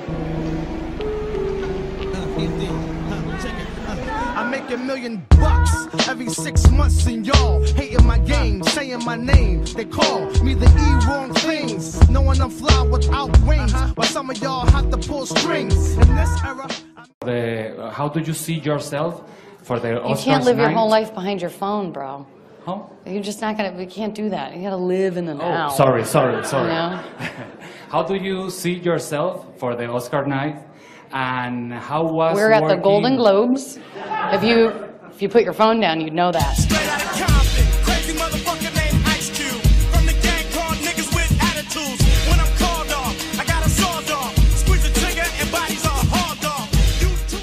I make $1 million every 6 months, and y'all hating my game, saying my name. They call me the wrong things, knowing I'm fly without wings, while some of y'all have to pull strings. In this era, how do you see yourself for the Oscars? You can't live your night? whole life behind your phone, bro. Huh? You're just not gonna. We can't do that. You gotta live in the now. Oh, sorry. You know? How do you see yourself for the Oscar night? And how was We're at the working... Golden Globes. If you put your phone down, you'd know that. Straight out of Compton, crazy motherfucker named Ice Cube. From the gang called niggas with attitudes. When I'm called off, I got a sawed off. Squeeze the trigger and bodies are hard off. You too.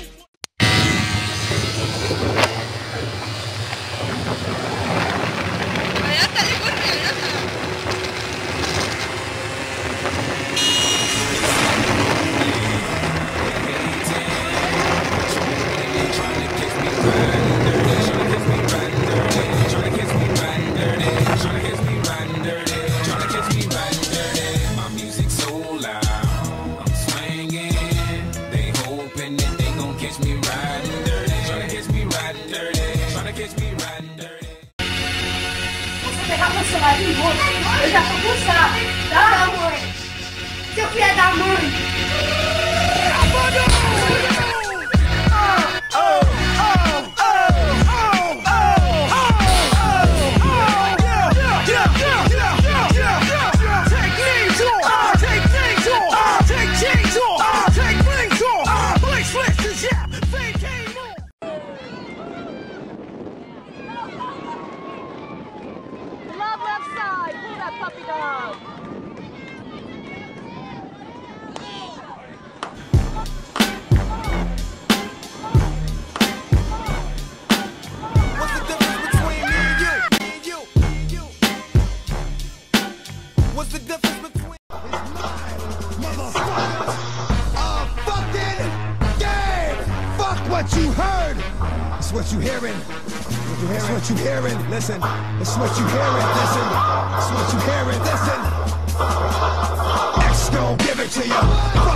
Pegar meu celular de novo, eu já tô cansado. Dá, mãe. Seu filho é da mãe. Puppy dog. What's the difference between me and you? What's the difference between fucking game. Fuck what you heard. It's what you hearing. It's what you hearing. Listen. It's what you hearing. Listen. It's what you hearing. Listen. X gon' give it to you.